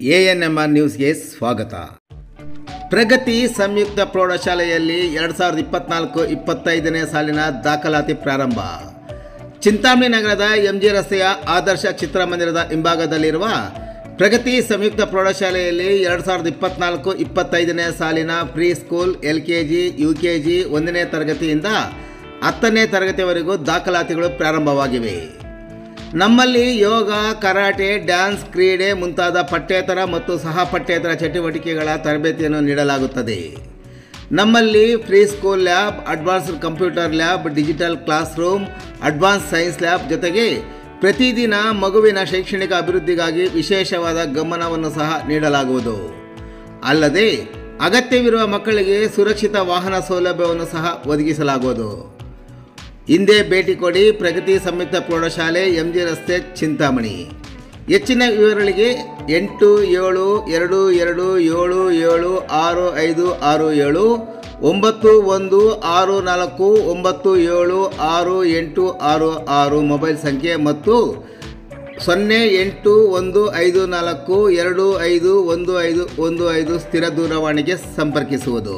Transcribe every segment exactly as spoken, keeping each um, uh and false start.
A N M R ನ್ಯೂಸ್ಗೆ ಸ್ವಾಗತ. ಪ್ರಗತಿ ಸಂಯುಕ್ತ ಪ್ರೌಢಶಾಲೆಯಲ್ಲಿ ಎರಡು ಸಾವಿರದ ಇಪ್ಪತ್ನಾಲ್ಕು ಇಪ್ಪತ್ತೈದನೇ ಸಾಲಿನ ದಾಖಲಾತಿ ಪ್ರಾರಂಭ. ಚಿಂತಾಮಣಿ ನಗರದ ಎಂ ಜಿ ರಸ್ತೆಯ ಆದರ್ಶ ಚಿತ್ರಮಂದಿರದ ಹಿಂಭಾಗದಲ್ಲಿರುವ ಪ್ರಗತಿ ಸಂಯುಕ್ತ ಪ್ರೌಢಶಾಲೆಯಲ್ಲಿ ಎರಡು ಸಾವಿರದ ಇಪ್ಪತ್ನಾಲ್ಕು ಇಪ್ಪತ್ತೈದನೇ ಸಾಲಿನ pre school, L K G, U K G ಒಂದನೇ ತರಗತಿಯಿಂದ ಹತ್ತನೇ ತರಗತಿವರೆಗೂ ದಾಖಲಾತಿಗಳು ಪ್ರಾರಂಭವಾಗಿವೆ. ನಮ್ಮಲ್ಲಿ ಯೋಗ, ಕರಾಟೆ, ಡ್ಯಾನ್ಸ್, ಕ್ರೀಡೆ ಮುಂತಾದ ಪಠ್ಯೇತರ ಮತ್ತು ಸಹ ಪಠ್ಯೇತರ ಚಟುವಟಿಕೆಗಳ ತರಬೇತಿಯನ್ನು ನೀಡಲಾಗುತ್ತದೆ. ನಮ್ಮಲ್ಲಿ pre school lab, advanced computer lab, digital classroom, advance science lab ಜೊತೆಗೆ ಪ್ರತಿದಿನ ಮಗುವಿನ ಶೈಕ್ಷಣಿಕ ಅಭಿವೃದ್ಧಿಗಾಗಿ ವಿಶೇಷವಾದ ಗಮನವನ್ನು ಸಹ ನೀಡಲಾಗುವುದು. ಅಲ್ಲದೆ ಅಗತ್ಯವಿರುವ ಮಕ್ಕಳಿಗೆ ಸುರಕ್ಷಿತ ವಾಹನ ಸೌಲಭ್ಯವನ್ನು ಸಹ ಒದಗಿಸಲಾಗುವುದು. ಹಿಂದೆ ಭೇಟಿ ಕೊಡಿ. ಪ್ರಗತಿ ಸಂಯುಕ್ತ ಪ್ರೌಢಶಾಲೆ, ಎಂ ಜಿ ರಸ್ತೆ, ಚಿಂತಾಮಣಿ. ಹೆಚ್ಚಿನ ವಿವರಗಳಿಗೆ ಎಂಟು ಏಳು ಎರಡು ಎರಡು ಏಳು ಏಳು ಆರು ಐದು ಆರು ಏಳು, ಒಂಬತ್ತು ಒಂದು ಆರು ನಾಲ್ಕು ಒಂಬತ್ತು ಏಳು ಆರು ಎಂಟು ಆರು ಆರು ಮೊಬೈಲ್ ಸಂಖ್ಯೆ ಮತ್ತು ಸೊನ್ನೆ ಎಂಟು ಒಂದು ಐದು ನಾಲ್ಕು ಎರಡು ಐದು ಒಂದು ಐದು ಒಂದು ಐದು ಸ್ಥಿರ ದೂರವಾಣಿಗೆ ಸಂಪರ್ಕಿಸುವುದು.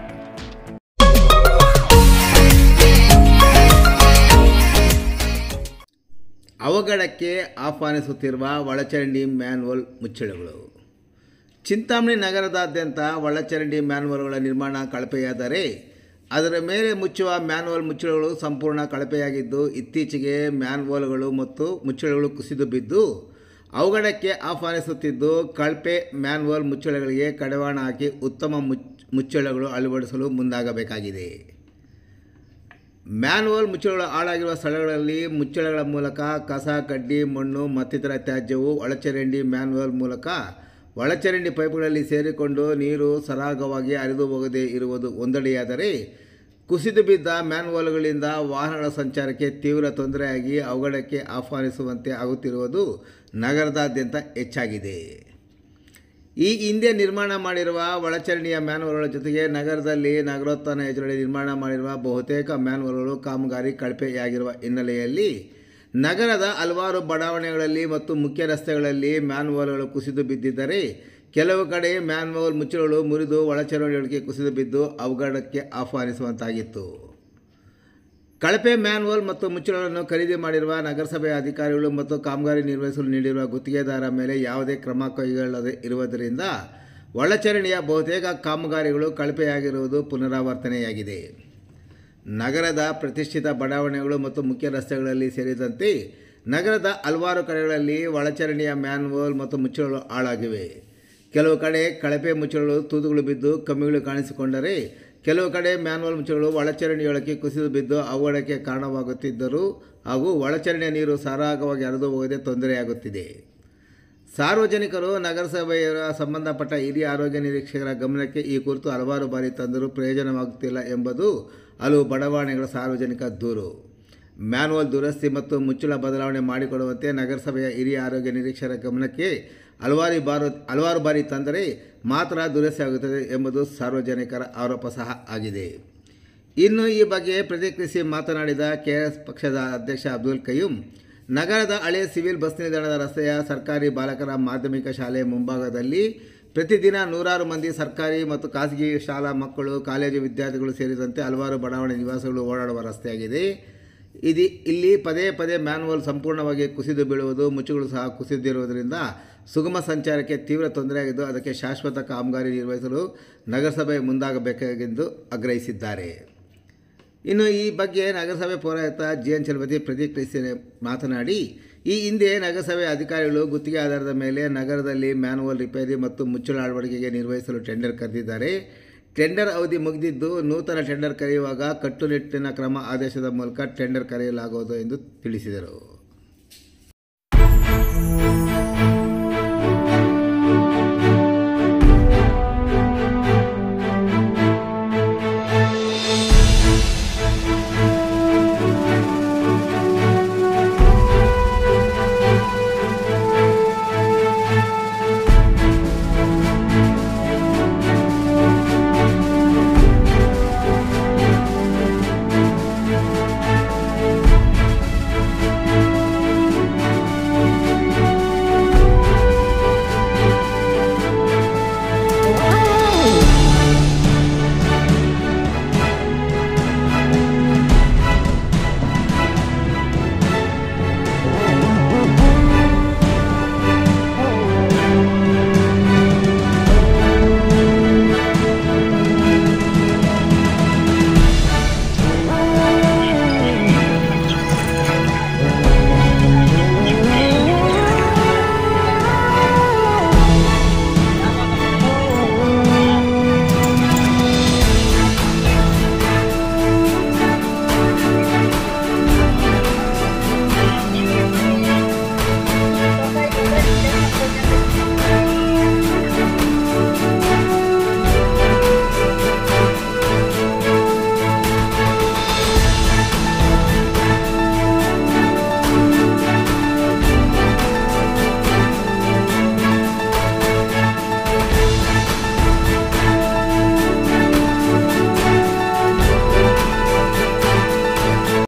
ಅವಘಡಕ್ಕೆ ಆಹ್ವಾನಿಸುತ್ತಿರುವ ಒಳಚರಂಡಿ ಮ್ಯಾನ್ಹೋಲ್ ಮುಚ್ಚಳಗಳು. ಚಿಂತಾಮಣಿ ನಗರದಾದ್ಯಂತ ಒಳಚರಂಡಿ ಮ್ಯಾನ್ಹೋಲ್ಗಳ ನಿರ್ಮಾಣ ಕಳಪೆಯಾದರೆ ಅದರ ಮೇಲೆ ಮುಚ್ಚುವ ಮ್ಯಾನ್ಹೋಲ್ ಮುಚ್ಚಳಗಳು ಸಂಪೂರ್ಣ ಕಳಪೆಯಾಗಿದ್ದು, ಇತ್ತೀಚೆಗೆ ಮ್ಯಾನ್ಹೋಲ್ಗಳು ಮತ್ತು ಮುಚ್ಚಳಗಳು ಕುಸಿದು ಬಿದ್ದು ಅವಘಡಕ್ಕೆ ಆಹ್ವಾನಿಸುತ್ತಿದ್ದು, ಕಳಪೆ ಮ್ಯಾನ್ಹೋಲ್ ಮುಚ್ಚಳಗಳಿಗೆ ಕಡಿವಾಣ ಹಾಕಿ ಉತ್ತಮ ಮುಚ್ಚಳಗಳು ಅಳವಡಿಸಲು ಮುಂದಾಗಬೇಕಾಗಿದೆ. ಮ್ಯಾನ್ಹೋಲ್ ಮುಚ್ಚಳಗಳು ಹಾಳಾಗಿರುವ ಸ್ಥಳಗಳಲ್ಲಿ ಮುಚ್ಚಳಗಳ ಮೂಲಕ ಕಸ, ಕಡ್ಡಿ, ಮಣ್ಣು ಮತ್ತಿತರ ತ್ಯಾಜ್ಯವು ಒಳಚರಂಡಿ ಮ್ಯಾನ್ಹೋಲ್ ಮೂಲಕ ಒಳಚರಂಡಿ ಪೈಪ್ಗಳಲ್ಲಿ ಸೇರಿಕೊಂಡು ನೀರು ಸರಾಗವಾಗಿ ಹರಿದು ಹೋಗದೇ ಇರುವುದು ಒಂದೆಡೆಯಾದರೆ, ಕುಸಿದು ಬಿದ್ದ ಮ್ಯಾನ್ಹೋಲ್ಗಳಿಂದ ವಾಹನಗಳ ಸಂಚಾರಕ್ಕೆ ತೀವ್ರ ತೊಂದರೆಯಾಗಿ ಅವಘಡಕ್ಕೆ ಆಹ್ವಾನಿಸುವಂತೆ ಆಗುತ್ತಿರುವುದು ನಗರದಾದ್ಯಂತ ಹೆಚ್ಚಾಗಿದೆ. ಈ ಹಿಂದೆ ನಿರ್ಮಾಣ ಮಾಡಿರುವ ಒಳಚರಂಡಿಯ ಮ್ಯಾನ್ಹೋಲ್ಗಳ ಜೊತೆಗೆ ನಗರದಲ್ಲಿ ನಗರೋತ್ಥಾನ ಯೋಜನೆಯಲ್ಲಿ ನಿರ್ಮಾಣ ಮಾಡಿರುವ ಬಹುತೇಕ ಮ್ಯಾನ್ಹೋಲ್ಗಳು ಕಾಮಗಾರಿ ಕಳಪೆಯಾಗಿರುವ ಹಿನ್ನೆಲೆಯಲ್ಲಿ ನಗರದ ಹಲವಾರು ಬಡಾವಣೆಗಳಲ್ಲಿ ಮತ್ತು ಮುಖ್ಯ ರಸ್ತೆಗಳಲ್ಲಿ ಮ್ಯಾನ್ಹೋಲ್ಗಳು ಕುಸಿದು ಬಿದ್ದಿದ್ದರೆ, ಕೆಲವು ಕಡೆ ಮ್ಯಾನ್ಹೋಲ್ ಮುಚ್ಚಳಗಳು ಮುರಿದು ಒಳಚರಂಡಿಗಳಿಗೆ ಕುಸಿದು ಬಿದ್ದು ಅವಘಡಕ್ಕೆ ಆಹ್ವಾನಿಸುವಂತಾಗಿತ್ತು. ಕಳಪೆ ಮ್ಯಾನ್ಹೋಲ್ ಮತ್ತು ಮುಚ್ಚಳಗಳನ್ನು ಖರೀದಿ ಮಾಡಿರುವ ನಗರಸಭೆಯ ಅಧಿಕಾರಿಗಳು ಮತ್ತು ಕಾಮಗಾರಿ ನಿರ್ವಹಿಸಲು ನೀಡಿರುವ ಗುತ್ತಿಗೆದಾರರ ಮೇಲೆ ಯಾವುದೇ ಕ್ರಮ ಕೈಗೊಳ್ಳದೇ ಇರುವುದರಿಂದ ಒಳಚರಂಡಿಯ ಬಹುತೇಕ ಕಾಮಗಾರಿಗಳು ಕಳಪೆಯಾಗಿರುವುದು ಪುನರಾವರ್ತನೆಯಾಗಿದೆ. ನಗರದ ಪ್ರತಿಷ್ಠಿತ ಬಡಾವಣೆಗಳು ಮತ್ತು ಮುಖ್ಯ ರಸ್ತೆಗಳಲ್ಲಿ ಸೇರಿದಂತೆ ನಗರದ ಹಲವಾರು ಕಡೆಗಳಲ್ಲಿ ಒಳಚರಂಡಿಯ ಮ್ಯಾನ್ಹೋಲ್ ಮತ್ತು ಮುಚ್ಚಳಗಳು ಹಾಳಾಗಿವೆ. ಕೆಲವು ಕಡೆ ಕಳಪೆ ಮುಚ್ಚಳಗಳು ತೂತುಗಳು ಬಿದ್ದು ಕಮ್ಮಿಗಳು ಕಾಣಿಸಿಕೊಂಡರೆ, ಕೆಲವು ಕಡೆ ಮ್ಯಾನ್ಹೋಲ್ ಮುಚ್ಚಳಗಳು ಒಳಚರಂಡಿಯೊಳಕ್ಕೆ ಕುಸಿದು ಬಿದ್ದು ಅವಘಡಕ್ಕೆ ಕಾರಣವಾಗುತ್ತಿದ್ದರು ಹಾಗೂ ಒಳಚರಂಡಿಯ ನೀರು ಸರಾಗವಾಗಿ ಹರಿದು ಹೋಗದೆ ತೊಂದರೆಯಾಗುತ್ತಿದೆ. ಸಾರ್ವಜನಿಕರು ನಗರಸಭೆಯ ಸಂಬಂಧಪಟ್ಟ ಹಿರಿಯ ಆರೋಗ್ಯ ನಿರೀಕ್ಷಕರ ಗಮನಕ್ಕೆ ಈ ಕುರಿತು ಹಲವಾರು ಬಾರಿ ತಂದರೂ ಪ್ರಯೋಜನವಾಗುತ್ತಿಲ್ಲ ಎಂಬುದು ಹಲವು ಬಡಾವಣೆಗಳ ಸಾರ್ವಜನಿಕ ದೂರು. ಮ್ಯಾನ್ಹೋಲ್ ದುರಸ್ತಿ ಮತ್ತು ಮುಚ್ಚಳ ಬದಲಾವಣೆ ಮಾಡಿಕೊಡುವಂತೆ ನಗರಸಭೆಯ ಹಿರಿಯ ಆರೋಗ್ಯ ನಿರೀಕ್ಷಕರ ಗಮನಕ್ಕೆ ಹಲವಾರು ಬಾರು ಹಲವಾರು ಬಾರಿ ತಂದರೆ ಮಾತ್ರ ದುರಸ್ತಿ ಆಗುತ್ತದೆ ಎಂಬುದು ಸಾರ್ವಜನಿಕರ ಆರೋಪ ಸಹ ಆಗಿದೆ. ಇನ್ನು ಈ ಬಗ್ಗೆ ಪ್ರತಿಕ್ರಿಯಿಸಿ ಮಾತನಾಡಿದ ಕೆ ಆರ್ ಎಸ್ ಪಕ್ಷದ ಅಧ್ಯಕ್ಷ ಅಬ್ದುಲ್ ಕಯ್ಯೂಮ್, ನಗರದ ಹಳೆ ಸಿವಿಲ್ ಬಸ್ ನಿಲ್ದಾಣದ ರಸ್ತೆಯ ಸರ್ಕಾರಿ ಬಾಲಕರ ಮಾಧ್ಯಮಿಕ ಶಾಲೆ ಮುಂಭಾಗದಲ್ಲಿ ಪ್ರತಿದಿನ ನೂರಾರು ಮಂದಿ ಸರ್ಕಾರಿ ಮತ್ತು ಖಾಸಗಿ ಶಾಲಾ ಮಕ್ಕಳು, ಕಾಲೇಜು ವಿದ್ಯಾರ್ಥಿಗಳು ಸೇರಿದಂತೆ ಹಲವಾರು ಬಡಾವಣೆ ನಿವಾಸಿಗಳು ಓಡಾಡುವ ರಸ್ತೆಯಾಗಿದೆ. ಇದು ಇಲ್ಲಿ ಪದೇ ಪದೇ ಮ್ಯಾನ್ಹೋಲ್ ಸಂಪೂರ್ಣವಾಗಿ ಕುಸಿದು ಬೀಳುವುದು, ಮುಚ್ಚುಗಳು ಸಹ ಕುಸಿದಿರುವುದರಿಂದ ಸುಗಮ ಸಂಚಾರಕ್ಕೆ ತೀವ್ರ ತೊಂದರೆಯಾಗಿದ್ದು, ಅದಕ್ಕೆ ಶಾಶ್ವತ ಕಾಮಗಾರಿ ನಿರ್ವಹಿಸಲು ನಗರಸಭೆ ಮುಂದಾಗಬೇಕೆಂದು ಆಗ್ರಹಿಸಿದ್ದಾರೆ. ಇನ್ನು ಈ ಬಗ್ಗೆ ನಗರಸಭೆ ಪೌರಾಯುಕ್ತ ಜಿ ಎನ್ ಚಲಪತಿ ಪ್ರತಿಕ್ರಿಯಿಸಿ ಮಾತನಾಡಿ, ಈ ಹಿಂದೆ ನಗರಸಭೆ ಅಧಿಕಾರಿಗಳು ಗುತ್ತಿಗೆ ಆಧಾರದ ಮೇಲೆ ನಗರದಲ್ಲಿ ಮ್ಯಾನ್ಹೋಲ್ ರಿಪೇರಿ ಮತ್ತು ಮುಚ್ಚಳ ಅಳವಡಿಕೆಗೆ ನಿರ್ವಹಿಸಲು ಟೆಂಡರ್ ಕರೆದಿದ್ದಾರೆ. ಟೆಂಡರ್ ಅವಧಿ ಮುಗಿದಿದ್ದು, ನೂತನ ಟೆಂಡರ್ ಕರೆಯುವಾಗ ಕಟ್ಟುನಿಟ್ಟಿನ ಕ್ರಮ ಆದೇಶದ ಮೂಲಕ ಟೆಂಡರ್ ಕರೆಯಲಾಗುವುದು ಎಂದು ತಿಳಿಸಿದರು.